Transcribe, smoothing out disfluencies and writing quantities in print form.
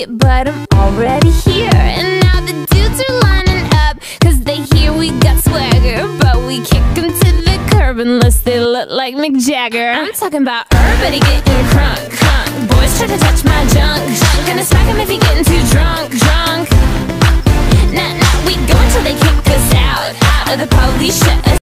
it, but I'm already here. And now the dudes are lining up, cause they hear we got swagger. But we kick them to the curb unless they look like Mick Jagger. I'm talking about everybody getting crunk, crunk. Boys try to touch my junk, junk. Gonna smack him if he getting too drunk, drunk. Nah, nah, we go until they kick us out, out of the police shut us